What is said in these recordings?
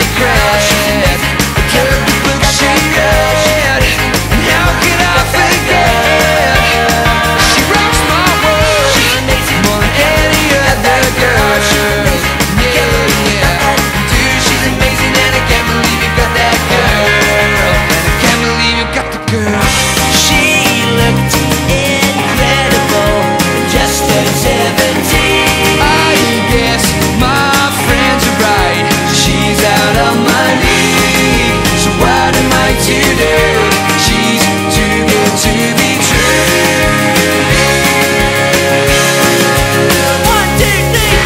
regret the terrible book she read. And how could I forget? She rocks my world more than any other girl. Yeah, dude, she's amazing, and I can't believe you got that girl. And I can't believe you got the girl. She looked incredible, just turned 17. I guess my friends are right, she's out of my league. So what am I to do? She's too good to be true. 1, 2, 3,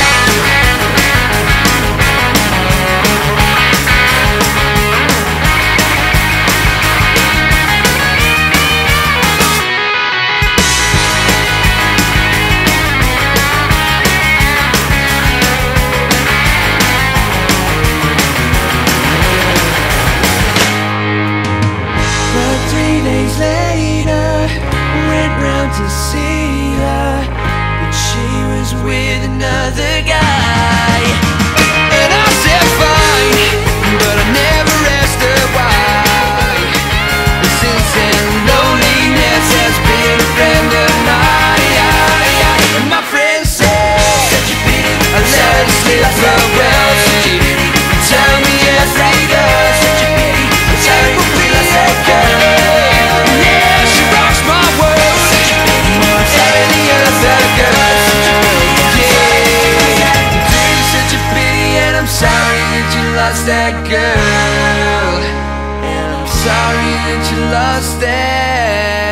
3 days later, went round to see her, but she was with another guy. And I said fine, but I never asked her why. Since then, loneliness has been a friend of mine. And my friend said, I let it slip so well. Tell me every day, take a wheel, I said, girl. Yeah, she rocks my world more than any other girl. Yeah, dude, such a pity, and I'm sorry that you lost that girl. And I'm sorry that you lost that